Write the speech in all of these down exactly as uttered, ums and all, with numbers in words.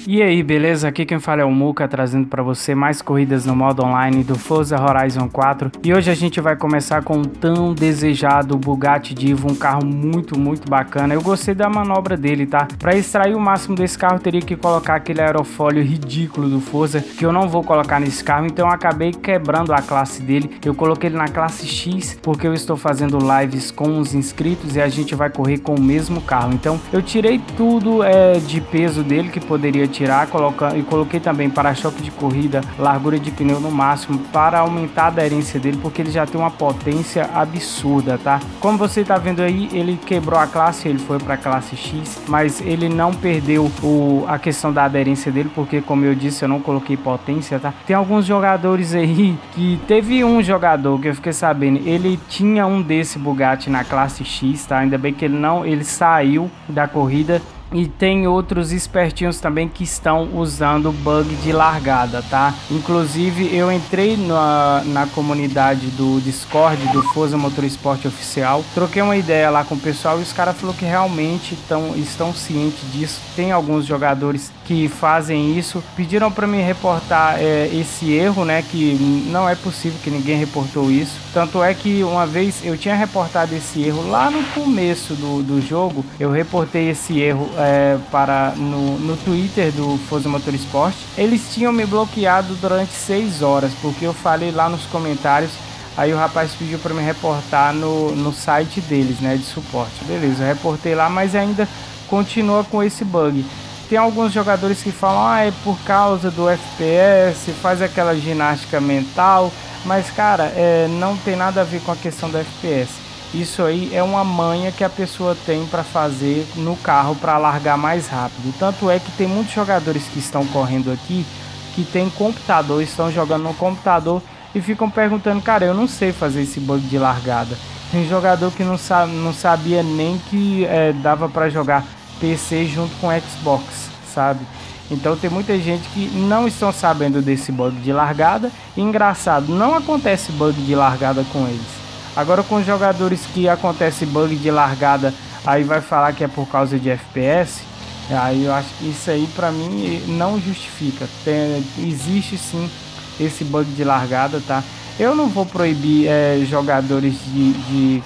E aí, beleza? Aqui quem fala é o Muka, trazendo para você mais corridas no modo online do Forza Horizon quatro. E hoje a gente vai começar com o tão desejado Bugatti Divo, um carro muito, muito bacana. Eu gostei da manobra dele, tá? Para extrair o máximo desse carro, eu teria que colocar aquele aerofólio ridículo do Forza, que eu não vou colocar nesse carro, então eu acabei quebrando a classe dele. Eu coloquei ele na classe X, porque eu estou fazendo lives com os inscritos e a gente vai correr com o mesmo carro. Então eu tirei tudo é, de peso dele que poderia tirar, colocar, e coloquei também para-choque de corrida, largura de pneu no máximo para aumentar a aderência dele, porque ele já tem uma potência absurda, tá? Como você tá vendo aí, ele quebrou a classe, ele foi para a classe X, mas ele não perdeu o, a questão da aderência dele, porque como eu disse, eu não coloquei potência, tá? Tem alguns jogadores aí que teve um jogador que eu fiquei sabendo, ele tinha um desse Bugatti na classe X, tá? Ainda bem que ele não, ele saiu da corrida. E tem outros espertinhos também que estão usando bug de largada, tá? Inclusive eu entrei na, na comunidade do Discord do Forza Motorsport Oficial, troquei uma ideia lá com o pessoal e os caras falaram que realmente tão, estão cientes disso. Tem alguns jogadores que fazem isso, pediram para me reportar é, esse erro, né? Que não é possível que ninguém reportou isso. Tanto é que uma vez eu tinha reportado esse erro lá no começo do, do jogo, eu reportei esse erro É, para no, no Twitter do Forza Motorsport. Eles tinham me bloqueado durante seis horas, porque eu falei lá nos comentários. Aí o rapaz pediu para me reportar no, no site deles, né, de suporte. Beleza, eu reportei lá, mas ainda continua com esse bug. Tem alguns jogadores que falam, ah, é por causa do F P S, faz aquela ginástica mental, mas cara, é, não tem nada a ver com a questão do F P S. Isso aí é uma manha que a pessoa tem para fazer no carro para largar mais rápido. Tanto é que tem muitos jogadores que estão correndo aqui que tem computador, estão jogando no computador e ficam perguntando, cara, eu não sei fazer esse bug de largada. Tem jogador que não, sabe, não sabia nem que é, dava para jogar P C junto com Xbox, sabe? Então tem muita gente que não estão sabendo desse bug de largada. E, engraçado, não acontece bug de largada com eles. Agora com jogadores que acontece bug de largada, aí vai falar que é por causa de F P S, aí eu acho que isso aí pra mim não justifica. Tem, existe sim esse bug de largada, tá? Eu não vou proibir é, jogadores de, de,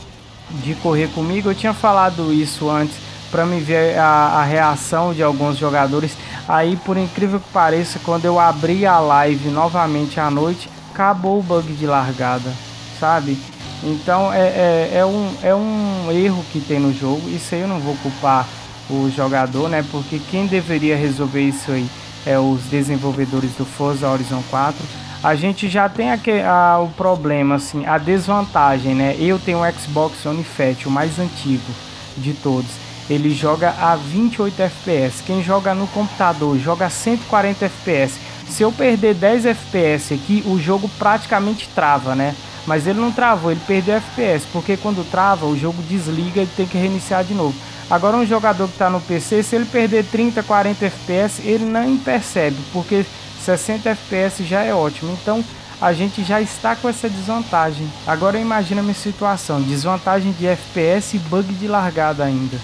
de correr comigo, eu tinha falado isso antes pra me ver a, a reação de alguns jogadores. Aí por incrível que pareça, quando eu abri a live novamente à noite, acabou o bug de largada, sabe? Então é, é, é, um, é um erro que tem no jogo. Isso aí eu não vou culpar o jogador, né? Porque quem deveria resolver isso aí é os desenvolvedores do Forza Horizon quatro. A gente já tem aqui, a, o problema, assim, a desvantagem, né? Eu tenho o Xbox One Fat, o mais antigo de todos. Ele joga a vinte e oito F P S. Quem joga no computador joga a cento e quarenta F P S. Se eu perder dez F P S aqui, o jogo praticamente trava, né? Mas ele não travou, ele perdeu F P S, porque quando trava o jogo desliga e tem que reiniciar de novo. Agora um jogador que está no P C, se ele perder trinta, quarenta F P S, ele nem percebe, porque sessenta F P S já é ótimo. Então a gente já está com essa desvantagem. Agora imagina a minha situação, desvantagem de F P S e bug de largada ainda.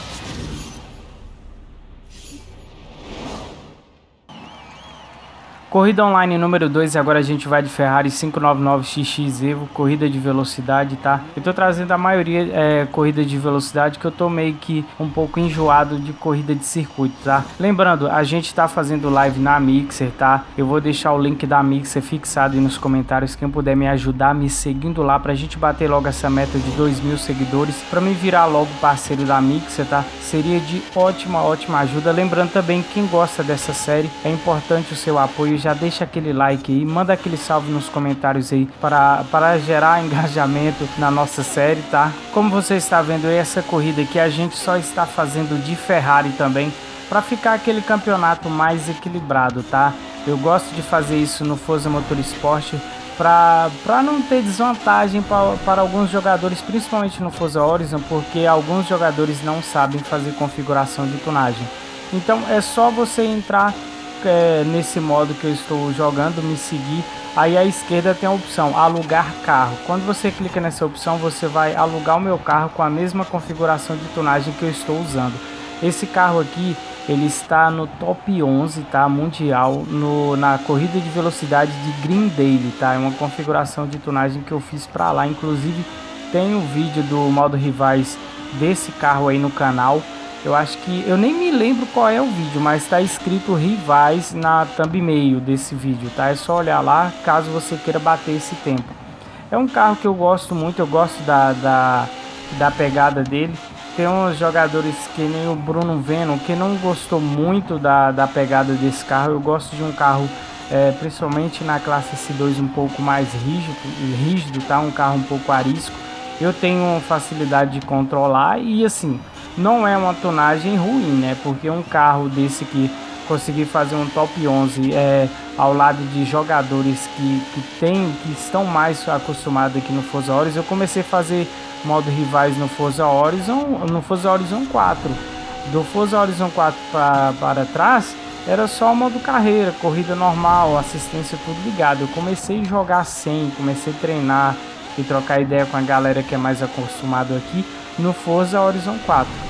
Corrida online número dois, agora a gente vai de Ferrari quinhentos e noventa e nove X X Evo, corrida de velocidade, tá? Eu tô trazendo a maioria é, corrida de velocidade, que eu tô meio que um pouco enjoado de corrida de circuito, tá? Lembrando, a gente tá fazendo live na Mixer, tá? Eu vou deixar o link da Mixer fixado aí nos comentários, quem puder me ajudar me seguindo lá, pra gente bater logo essa meta de dois mil seguidores, pra me virar logo parceiro da Mixer, tá? Seria de ótima, ótima ajuda. Lembrando também, quem gosta dessa série, é importante o seu apoio, já deixa aquele like aí, manda aquele salve nos comentários aí para, para gerar engajamento na nossa série, tá? Como você está vendo aí, essa corrida aqui a gente só está fazendo de Ferrari também, para ficar aquele campeonato mais equilibrado, tá? Eu gosto de fazer isso no Forza Motorsport para para não ter desvantagem pra, para alguns jogadores, principalmente no Forza Horizon, porque alguns jogadores não sabem fazer configuração de tunagem. Então é só você entrar é, nesse modo que eu estou jogando, me seguir. Aí à esquerda tem a opção alugar carro. Quando você clica nessa opção, você vai alugar o meu carro com a mesma configuração de tunagem que eu estou usando. Esse carro aqui ele está no top onze, tá, mundial, no, na corrida de velocidade de Greendale, tá, é uma configuração de tunagem que eu fiz para lá, inclusive tem um vídeo do modo rivais desse carro aí no canal. Eu acho que, eu nem me lembro qual é o vídeo, mas está escrito rivais na thumbnail desse vídeo, tá, é só olhar lá caso você queira bater esse tempo. É um carro que eu gosto muito, eu gosto da, da, da pegada dele. Tem uns jogadores que nem o Bruno Venom, que não gostou muito da, da pegada desse carro. Eu gosto de um carro, é, principalmente na classe S dois, um pouco mais rígido, rígido, tá? Um carro um pouco arisco. Eu tenho facilidade de controlar e assim, não é uma tonagem ruim, né? Porque um carro desse que conseguir fazer um top onze é, ao lado de jogadores que, que, tem, que estão mais acostumados aqui no Forza Horizon, eu comecei a fazer modo rivais no Forza Horizon, no Forza Horizon quatro. Do Forza Horizon quatro pra, para trás era só modo carreira, corrida normal, assistência tudo ligado. Eu comecei a jogar sem, comecei a treinar e trocar ideia com a galera que é mais acostumado aqui no Forza Horizon quatro.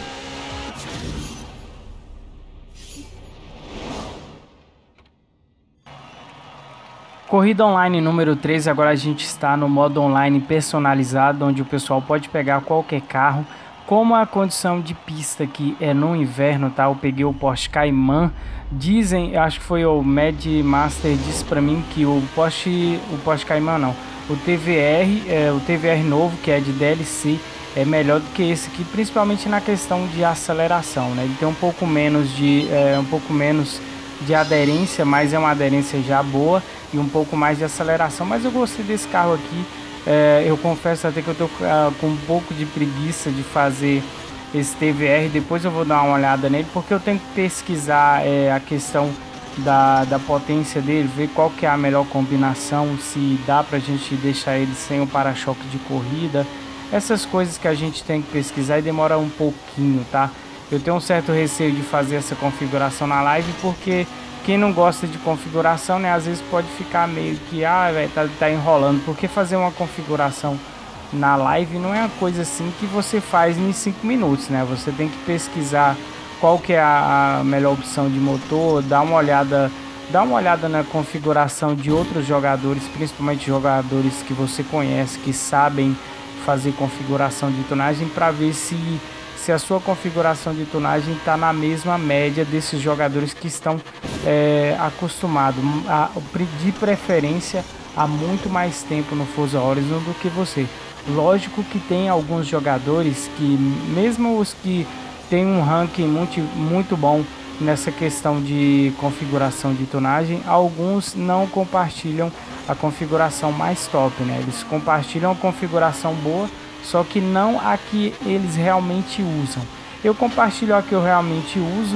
Corrida online número três, agora a gente está no modo online personalizado, onde o pessoal pode pegar qualquer carro. Como a condição de pista aqui é no inverno, tá? Eu peguei o Porsche Cayman. Dizem, acho que foi o Mad Master, disse pra mim que o Porsche, o Porsche Cayman não, o T V R, é, o T V R novo, que é de D L C, é melhor do que esse aqui, principalmente na questão de aceleração, né? Ele tem um pouco menos de, é, um pouco menos de aderência, mas é uma aderência já boa e um pouco mais de aceleração. Mas eu gostei desse carro aqui. É, eu confesso até que eu tô uh, com um pouco de preguiça de fazer esse T V R. Depois eu vou dar uma olhada nele, porque eu tenho que pesquisar é, a questão da, da potência dele, ver qual que é a melhor combinação, se dá pra gente deixar ele sem o para-choque de corrida. Essas coisas que a gente tem que pesquisar e demora um pouquinho, tá? Eu tenho um certo receio de fazer essa configuração na live, porque quem não gosta de configuração, né, às vezes pode ficar meio que, ah, véio, tá, tá enrolando, porque fazer uma configuração na live não é uma coisa assim que você faz em cinco minutos, né? Você tem que pesquisar qual que é a, a melhor opção de motor, dar uma olhada, dar uma olhada na configuração de outros jogadores, principalmente jogadores que você conhece, que sabem fazer configuração de tonagem, para ver se se a sua configuração de tunagem está na mesma média desses jogadores que estão é, acostumados, a, de preferência, há muito mais tempo no Forza Horizon do que você. Lógico que tem alguns jogadores que, mesmo os que têm um ranking muito, muito bom nessa questão de configuração de tunagem, alguns não compartilham a configuração mais top, né? Eles compartilham a configuração boa, só que não a que eles realmente usam. Eu compartilho a que eu realmente uso,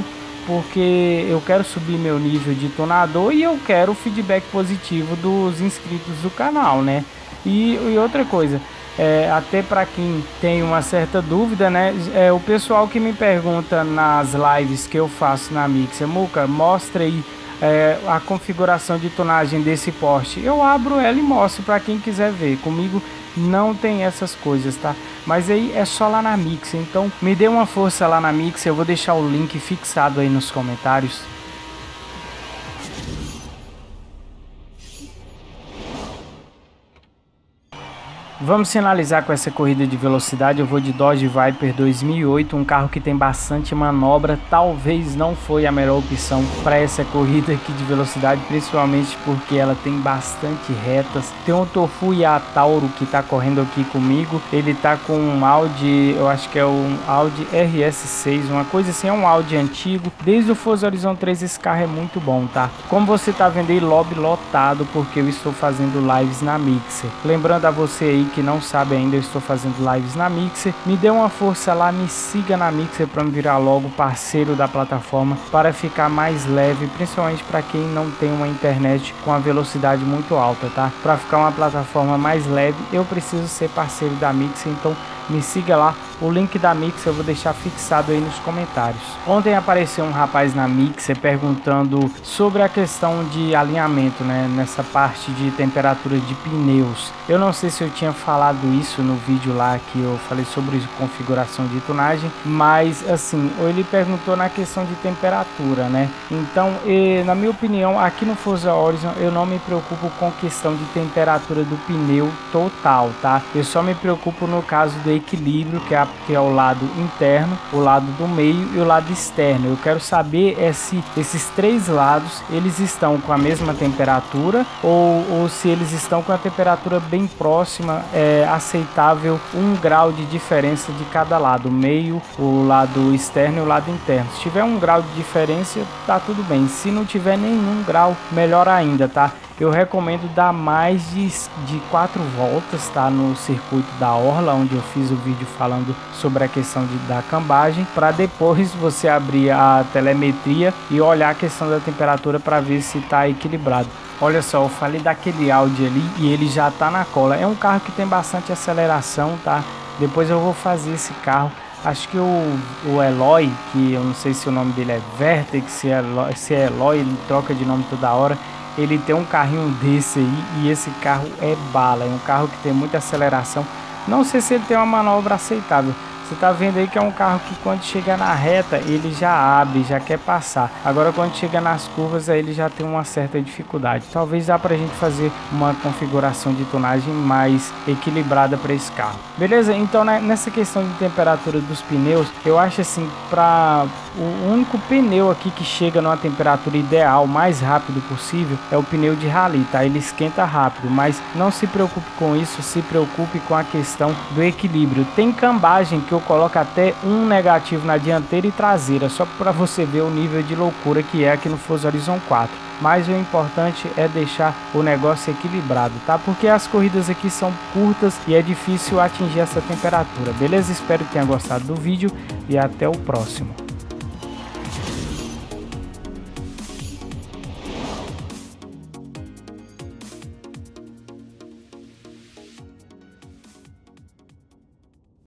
porque eu quero subir meu nível de tonador e eu quero o feedback positivo dos inscritos do canal, né? E, e outra coisa, é, até para quem tem uma certa dúvida, né? É, o pessoal que me pergunta nas lives que eu faço na Mixer, Muca, mostra aí é, a configuração de tonagem desse Porsche. Eu abro ela e mostro para quem quiser ver. Comigo não tem essas coisas, tá? Mas aí é só lá na Mixer, então me dê uma força lá na Mixer. Eu vou deixar o link fixado aí nos comentários. Vamos finalizar com essa corrida de velocidade. Eu vou de Dodge Viper dois mil e oito, um carro que tem bastante manobra. Talvez não foi a melhor opção para essa corrida aqui de velocidade, principalmente porque ela tem bastante retas. Tem um Tofu Tauro que está correndo aqui comigo. Ele tá com um Audi, eu acho que é um Audi R S seis, uma coisa assim, é um Audi antigo. Desde o Forza Horizon três esse carro é muito bom, tá? Como você tá vendo aí, lobby lotado, porque eu estou fazendo lives na Mixer. Lembrando a você aí que não sabe ainda, eu estou fazendo lives na Mixer. Me dê uma força lá, me siga na Mixer para me virar logo parceiro da plataforma, para ficar mais leve, principalmente para quem não tem uma internet com a velocidade muito alta, tá? Para ficar uma plataforma mais leve, eu preciso ser parceiro da Mixer, então me siga lá. O link da Mixer eu vou deixar fixado aí nos comentários. Ontem apareceu um rapaz na Mixer perguntando sobre a questão de alinhamento, né, nessa parte de temperatura de pneus. Eu não sei se eu tinha falado isso no vídeo lá que eu falei sobre configuração de tunagem, mas assim, ele perguntou na questão de temperatura, né? Então, e, na minha opinião, aqui no Forza Horizon eu não me preocupo com questão de temperatura do pneu total, tá? Eu só me preocupo no caso do equilíbrio, que é, que é o lado interno, o lado do meio e o lado externo. Eu quero saber é se esses três lados eles estão com a mesma temperatura ou, ou se eles estão com a temperatura bem próxima, é aceitável, um grau de diferença de cada lado, o meio, o lado externo e o lado interno. Se tiver um grau de diferença, tá tudo bem. Se não tiver nenhum grau, melhor ainda, tá? Eu recomendo dar mais de, de quatro voltas, tá, no circuito da Orla, onde eu fiz o vídeo falando sobre a questão de, da cambagem, para depois você abrir a telemetria e olhar a questão da temperatura para ver se está equilibrado. Olha só, eu falei daquele Audi ali e ele já tá na cola. É um carro que tem bastante aceleração, tá? Depois eu vou fazer esse carro. Acho que o, o Eloy, que eu não sei se o nome dele é Vertex, se é Eloy, se é Eloy, ele troca de nome toda hora. Ele tem um carrinho desse aí e esse carro é bala, é um carro que tem muita aceleração. Não sei se ele tem uma manobra aceitável. Você tá vendo aí que é um carro que quando chega na reta ele já abre, já quer passar. Agora quando chega nas curvas aí ele já tem uma certa dificuldade. Talvez dá pra gente fazer uma configuração de tonagem mais equilibrada para esse carro. Beleza? Então, né, nessa questão de temperatura dos pneus, eu acho assim, para o único pneu aqui que chega numa temperatura ideal, mais rápido possível, é o pneu de rally, tá? Ele esquenta rápido, mas não se preocupe com isso, se preocupe com a questão do equilíbrio. Tem cambagem que eu coloco até um negativo na dianteira e traseira, só para você ver o nível de loucura que é aqui no Forza Horizon quatro. Mas o importante é deixar o negócio equilibrado, tá? Porque as corridas aqui são curtas e é difícil atingir essa temperatura, beleza? Espero que tenha gostado do vídeo e até o próximo.